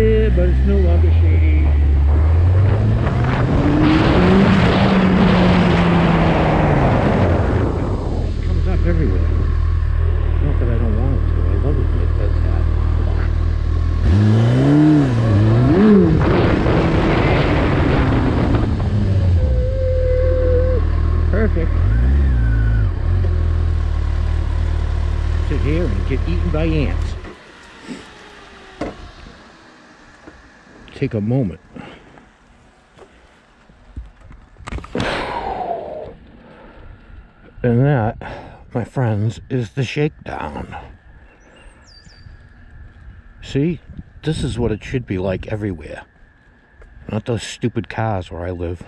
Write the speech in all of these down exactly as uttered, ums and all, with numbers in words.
clear, but it's no longer shady. It comes up everywhere. Not that I don't want it to. I love it when it does that. Perfect. Sit here and get eaten by ants. Take a moment. And that, my friends, is the shakedown. See? This is what it should be like everywhere. Not those stupid cars where I live.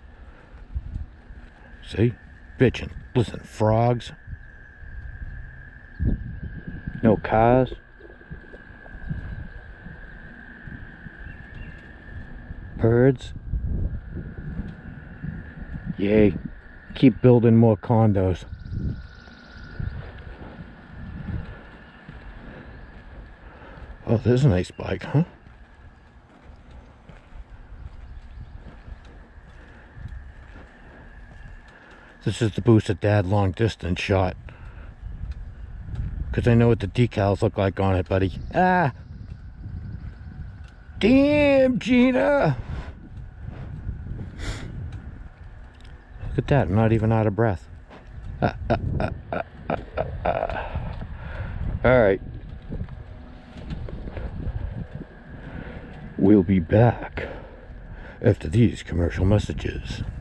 See? Bitchin'. Listen, frogs. No cars. Birds. Yay. Keep building more condos. Oh, there's a nice bike, huh? This is the boosted dad long distance shot. Because I know what the decals look like on it, buddy. Ah! Damn, Gina! Look at that, I'm not even out of breath. Ah, ah, ah, ah, ah, ah, ah. Alright. We'll be back after these commercial messages.